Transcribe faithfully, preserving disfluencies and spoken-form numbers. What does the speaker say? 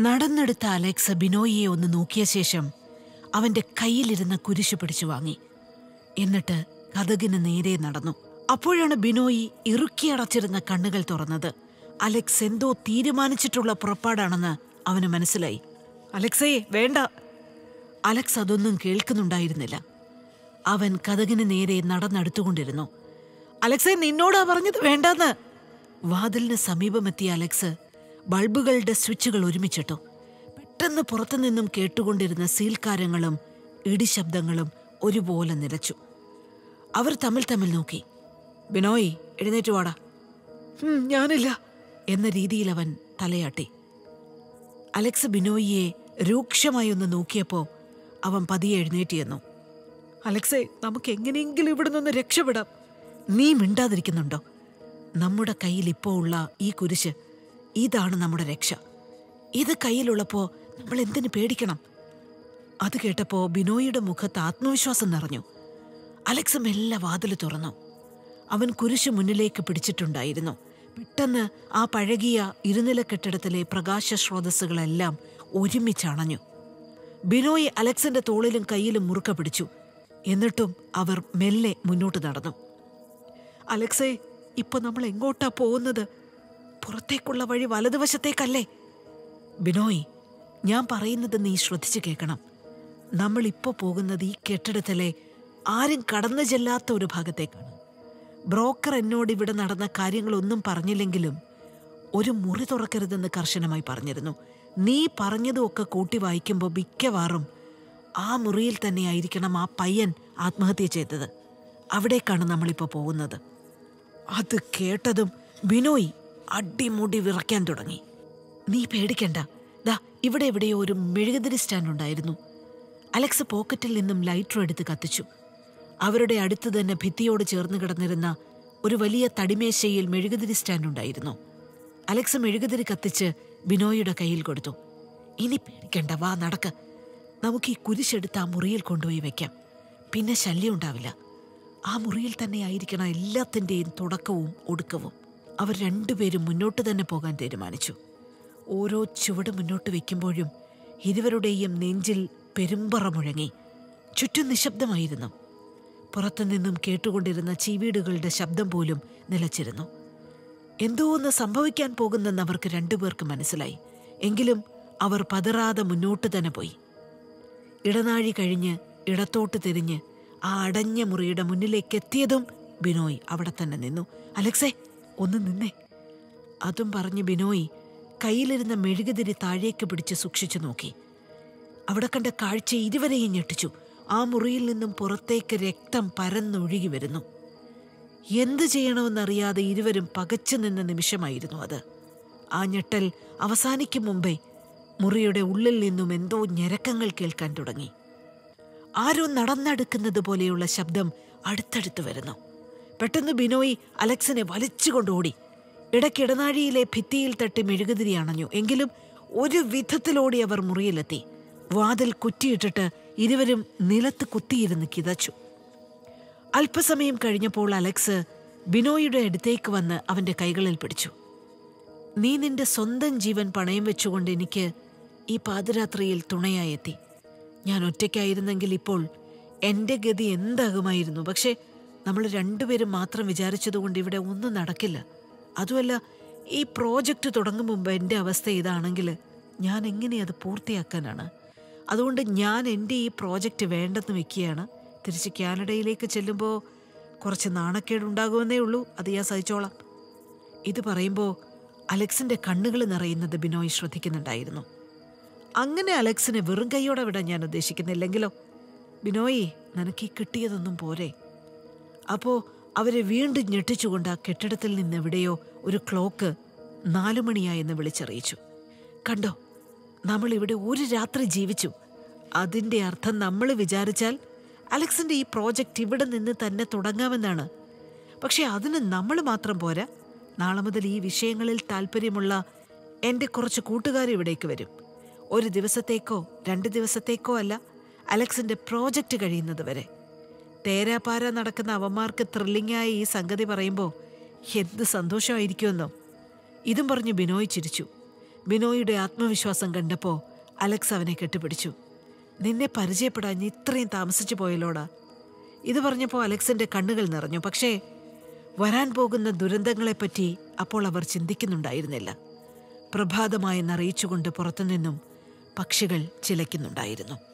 നടന്നെടുത്ത Alex ബിനോയിയെ ഒന്ന് നോക്കിയ ശേഷം അവന്റെ കയ്യിലിരുന്ന കുരിശ് പിടിച്ചു വാങ്ങി. എന്നിട്ട് കതകിന് നേരെ നടന്നു. അപ്പോഴാണ് ബിനോയി ഇറുക്കിയടച്ചിരുന്ന കണ്ണുകൾ തുറന്നത്. അലക്സ് എന്തോ തീരുമാനിച്ചിട്ടുള്ള പുറപ്പാടാണെന്ന് അവന് മനസ്സിലായി. അലക്സേ, വേണ്ട. അലക്സ് അതൊന്നും കേൾക്കുന്നുണ്ടായിരുന്നില്ല. അവൻ കതകിന് നേരെ നടന്നെടുത്തുകൊണ്ടിരുന്നു. അലക്സേ, നിന്നോടാ പറഞ്ഞത് വേണ്ടെന്ന്. വാതിലിന് സമീപമെത്തിയ അലക്സ് ബൾബുകളുടെ സ്വിച്ചുകൾ ഒരുമിച്ചിട്ടു. പെട്ടെന്ന് പുറത്തുനിന്നും കേട്ടുകൊണ്ടിരുന്ന സീൽക്കാരങ്ങളും ഇടിശബ്ദങ്ങളും ഒരുപോലെ നിലച്ചു. അവർ തമ്മിൽ തമ്മിൽ നോക്കി. ബിനോയ്, എഴുന്നേറ്റ് വാടാ. ഞാനില്ല എന്ന രീതിയിൽ അവൻ തലയാട്ടി. അലക്സ് ബിനോയിയെ രൂക്ഷമായി ഒന്ന് നോക്കിയപ്പോ അവൻ പതിയെ എഴുന്നേറ്റിയെന്നു. അലക്സേ, നമുക്ക് എങ്ങനെയെങ്കിലും ഇവിടെ നിന്ന് രക്ഷപ്പെടാം. നീ മിണ്ടാതിരിക്കുന്നുണ്ടോ? നമ്മുടെ കയ്യിൽ ഇപ്പോ ഉള്ള ഈ കുരിശ്, ഇതാണ് നമ്മുടെ രക്ഷ. ഇത് കയ്യിലുള്ളപ്പോ നമ്മൾ എന്തിനു പേടിക്കണം? അത് കേട്ടപ്പോ ബിനോയിയുടെ മുഖത്ത് ആത്മവിശ്വാസം നിറഞ്ഞു. അലക്സ് മെല്ലെ വാതില് തുറന്നു. അവൻ കുരിശ് മുന്നിലേക്ക് പിടിച്ചിട്ടുണ്ടായിരുന്നു. പെട്ടെന്ന് ആ പഴകിയ ഇരുനില കെട്ടിടത്തിലെ പ്രകാശ സ്രോതസ്സുകളെല്ലാം ഒരുമിച്ചണഞ്ഞു. ബിനോയ് അലക്സിന്റെ തോളിലും കയ്യിലും മുറുക്ക പിടിച്ചു. എന്നിട്ടും അവർ മെല്ലെ മുന്നോട്ട് നടന്നു. അലക്സേ, ഇപ്പൊ നമ്മൾ എങ്ങോട്ടാ പോകുന്നത്? പുറത്തേക്കുള്ള വഴി വലതുവശത്തേക്കല്ലേ? ബിനോയ്, ഞാൻ പറയുന്നത് നീ ശ്രദ്ധിച്ചു കേൾക്കണം. നമ്മളിപ്പോ പോകുന്നത് ഈ കെട്ടിടത്തിലെ ആരും കടന്നു ചെല്ലാത്ത ഒരു ഭാഗത്തേക്കാണ്. ബ്രോക്കർ എന്നോട് ഇവിടെ നടന്ന കാര്യങ്ങളൊന്നും പറഞ്ഞില്ലെങ്കിലും ഒരു മുറി തുറക്കരുതെന്ന് കർശനമായി പറഞ്ഞിരുന്നു. നീ പറഞ്ഞതുമൊക്കെ കൂട്ടി വായിക്കുമ്പോൾ മിക്കവാറും ആ മുറിയിൽ തന്നെയായിരിക്കണം ആ പയ്യൻ ആത്മഹത്യ ചെയ്തത്. അവിടേക്കാണ് നമ്മളിപ്പോൾ പോകുന്നത്. അത് കേട്ടതും ബിനോയ് അടിമുടി വിറയ്ക്കാൻ തുടങ്ങി. നീ പേടിക്കണ്ട, ദാ ഇവിടെ എവിടെയോ ഒരു മെഴുകുതിരി സ്റ്റാൻഡ് ഉണ്ടായിരുന്നു. അലക്സ് പോക്കറ്റിൽ നിന്നും ലൈറ്റർ എടുത്ത് കത്തിച്ചു. അവരുടെ അടുത്ത് തന്നെ ഭിത്തിയോട് ചേർന്ന് കിടന്നിരുന്ന ഒരു വലിയ തടിമേശയിൽ മെഴുകുതിരി സ്റ്റാൻഡ് ഉണ്ടായിരുന്നു. അലക്സ് മെഴുകുതിരി കത്തിച്ച് ബിനോയിയുടെ കയ്യിൽ കൊടുത്തു. ഇനി പേടിക്കണ്ട, വാ നടക്ക്. നമുക്ക് ഈ കുരിശെടുത്ത് ആ മുറിയിൽ കൊണ്ടുപോയി വെക്കാം. പിന്നെ ശല്യം ഉണ്ടാവില്ല. ആ മുറിയിൽ തന്നെ ആയിരിക്കണം എല്ലാത്തിൻ്റെയും തുടക്കവും ഒടുക്കവും. അവർ രണ്ടുപേരും മുന്നോട്ട് തന്നെ പോകാൻ തീരുമാനിച്ചു. ഓരോ ചുവട് മുന്നോട്ട് വയ്ക്കുമ്പോഴും ഇരുവരുടെയും നെഞ്ചിൽ പെരുമ്പറ മുഴങ്ങി. ചുറ്റും നിശബ്ദമായിരുന്നു. പുറത്തുനിന്നും കേട്ടുകൊണ്ടിരുന്ന ചീവീടുകളുടെ ശബ്ദം പോലും നിലച്ചിരുന്നു. എന്തോ ഒന്ന് സംഭവിക്കാൻ പോകുന്നെന്ന് അവർക്ക് രണ്ടുപേർക്ക് മനസ്സിലായി. എങ്കിലും അവർ പതറാതെ മുന്നോട്ട് തന്നെ പോയി. ഇടനാഴി കഴിഞ്ഞ് ഇടത്തോട്ട് തിരിഞ്ഞ് ആ അടഞ്ഞ മുറിയുടെ മുന്നിലേക്ക് എത്തിയതും ബിനോയ് അവിടെ തന്നെ നിന്നു. അലക്സേ, ഒന്ന് നിന്നേ. അതും പറഞ്ഞ് ബിനോയ് കയ്യിലിരുന്ന മെഴുകുതിരി താഴേക്ക് പിടിച്ച് സൂക്ഷിച്ചു നോക്കി. അവിടെ കണ്ട കാഴ്ച ഇരുവരെയും ഞെട്ടിച്ചു. ആ മുറിയിൽ നിന്നും പുറത്തേക്ക് രക്തം പരന്നൊഴുകി വരുന്നു. എന്തു ചെയ്യണമെന്നറിയാതെ ഇരുവരും പകച്ചു നിന്ന നിമിഷമായിരുന്നു അത്. ആ ഞെട്ടൽ അവസാനിക്കും മുമ്പേ മുറിയുടെ ഉള്ളിൽ നിന്നും എന്തോ ഞരക്കങ്ങൾ കേൾക്കാൻ തുടങ്ങി. ആരോ നടന്നെടുക്കുന്നത് പോലെയുള്ള ശബ്ദം അടുത്തടുത്ത് വരുന്നു. പെട്ടെന്ന് ബിനോയ് അലക്സിനെ വലിച്ചുകൊണ്ടോടി. ഇടയ്ക്കിടനാഴിയിലെ ഭിത്തിയിൽ തട്ടി മെഴുകുതിരി അണഞ്ഞു. എങ്കിലും ഒരു വിധത്തിലോടി അവർ മുറിയിലെത്തി. വാതിൽ കുറ്റിയിട്ടിട്ട് ഇരുവരും നിലത്ത് കുത്തിയിരുന്ന് കിതച്ചു. അല്പസമയം കഴിഞ്ഞപ്പോൾ അലക്സ് ബിനോയിയുടെ അടുത്തേക്ക് വന്ന് അവന്റെ കൈകളിൽ പിടിച്ചു. നീ നിന്റെ സ്വന്തം ജീവൻ പണയം വെച്ചുകൊണ്ട് എനിക്ക് ഈ പാതിരാത്രിയിൽ തുണയായെത്തി. ഞാൻ ഒറ്റയ്ക്കായിരുന്നെങ്കിൽ ഇപ്പോൾ എൻ്റെ ഗതി എന്താകുമായിരുന്നു. പക്ഷേ നമ്മൾ രണ്ടുപേരും മാത്രം വിചാരിച്ചതുകൊണ്ട് ഇവിടെ ഒന്നും നടക്കില്ല. അതുമല്ല, ഈ പ്രോജക്റ്റ് തുടങ്ങും മുമ്പ് എൻ്റെ അവസ്ഥ ഇതാണെങ്കിൽ ഞാൻ എങ്ങനെ അത് പൂർത്തിയാക്കാനാണ്? അതുകൊണ്ട് ഞാൻ എൻ്റെ ഈ പ്രോജക്റ്റ് വേണ്ടെന്ന് വെക്കുകയാണ്. തിരിച്ച് കാനഡയിലേക്ക് ചെല്ലുമ്പോൾ കുറച്ച് നാണക്കേടുണ്ടാകുമെന്നേ ഉള്ളൂ. അത് ഞാൻ സഹിച്ചോളാം. ഇത് പറയുമ്പോൾ അലക്സിൻ്റെ കണ്ണുകൾ നിറയുന്നത് ബിനോയ് ശ്രദ്ധിക്കുന്നുണ്ടായിരുന്നു. അങ്ങനെ അലക്സിനെ വെറും കൈയോടെ വിടാൻ ഞാൻ ഉദ്ദേശിക്കുന്നില്ലെങ്കിലോ? ബിനോയ്, നിനക്ക് ഈ കിട്ടിയതൊന്നും പോരെ? അപ്പോൾ അവരെ വീണ്ടും ഞെട്ടിച്ചുകൊണ്ട് ആ കെട്ടിടത്തിൽ നിന്നെവിടെയോ ഒരു ക്ലോക്ക് നാലുമണിയായെന്ന് വിളിച്ചറിയിച്ചു. കണ്ടോ, നമ്മളിവിടെ ഒരു രാത്രി ജീവിച്ചു. അതിൻ്റെ അർത്ഥം നമ്മൾ വിചാരിച്ചാൽ അലക്സിൻ്റെ ഈ പ്രോജക്റ്റ് ഇവിടെ നിന്ന് തന്നെ തുടങ്ങാമെന്നാണ്. പക്ഷെ അതിന് നമ്മൾ മാത്രം പോരാ. നാളെ മുതൽ ഈ വിഷയങ്ങളിൽ താല്പര്യമുള്ള എൻ്റെ കുറച്ച് കൂട്ടുകാർ ഇവിടേക്ക് വരും. ഒരു ദിവസത്തേക്കോ രണ്ട് ദിവസത്തേക്കോ അല്ല, അലക്സിൻ്റെ പ്രോജക്റ്റ് കഴിയുന്നത് വരെ. തേരാപ്പാര നടക്കുന്ന അവന്മാർക്ക് ത്രില്ലിങ്ങായ ഈ സംഗതി പറയുമ്പോൾ എന്ത് സന്തോഷമായിരിക്കുമെന്നോ. ഇതും പറഞ്ഞ് ബിനോയ് ചിരിച്ചു. ബിനോയിയുടെ ആത്മവിശ്വാസം കണ്ടപ്പോൾ അലക്സ് അവനെ കെട്ടിപ്പിടിച്ചു. നിന്നെ പരിചയപ്പെടാൻ ഇത്രയും താമസിച്ചു പോയല്ലോടാ. ഇത് പറഞ്ഞപ്പോൾ അലക്സിന്റെ കണ്ണുകൾ നിറഞ്ഞു. പക്ഷേ വരാൻ പോകുന്ന ദുരന്തങ്ങളെപ്പറ്റി അപ്പോൾ അവർ ചിന്തിക്കുന്നുണ്ടായിരുന്നില്ല. പ്രഭാതമായെന്നറിയിച്ചുകൊണ്ട് പുറത്തുനിന്നും പക്ഷികൾ ചിലയ്ക്കുന്നുണ്ടായിരുന്നു.